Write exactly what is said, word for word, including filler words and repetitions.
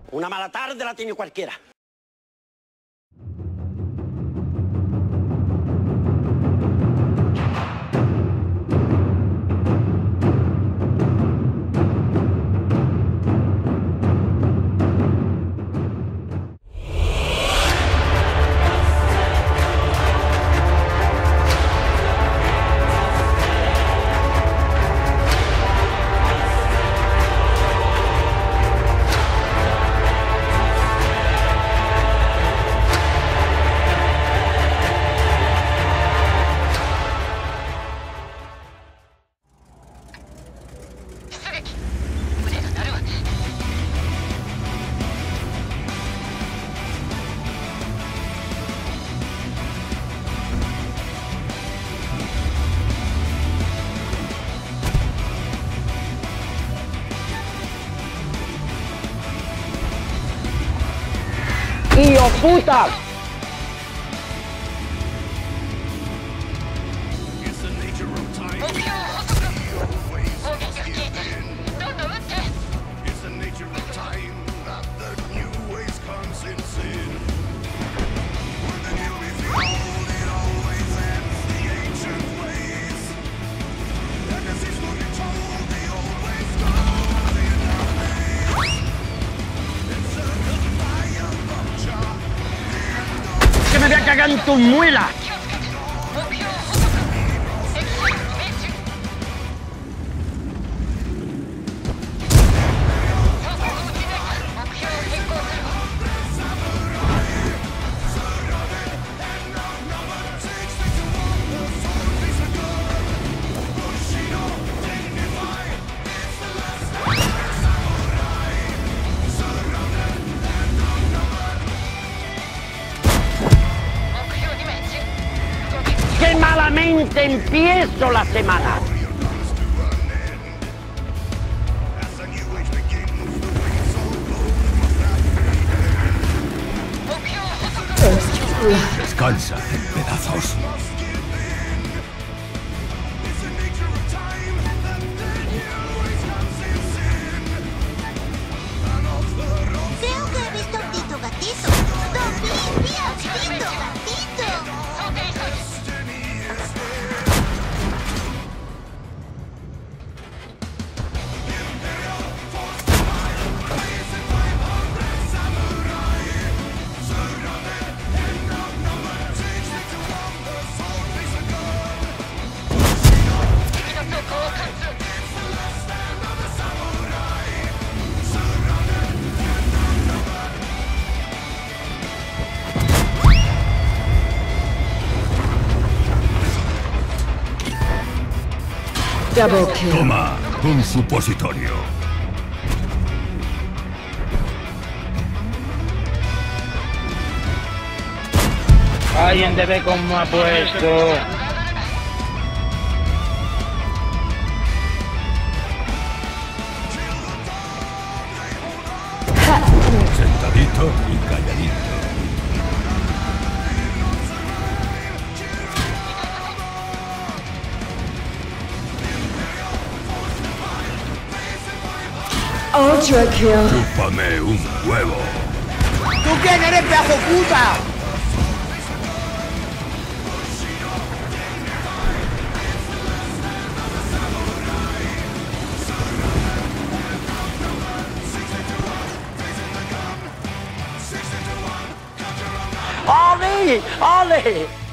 Una mala tarde la tiene cualquiera. ¡Hijo puta! ¡Que me voy a cagar en tus muelas! ¡Qué malamente empiezo la semana! Descansa en pedazos. Creo que he visto a Tito Gatito. ¡Dobby, mira, Tito Gatito! Double kill. Toma un supositorio. Alguien debe como ha puesto. Sentadito y calladito. Ultra kill. Chúpame un huevo. ¿Tú quién eres, pedazo puta? ¡Ole! ¡Ole!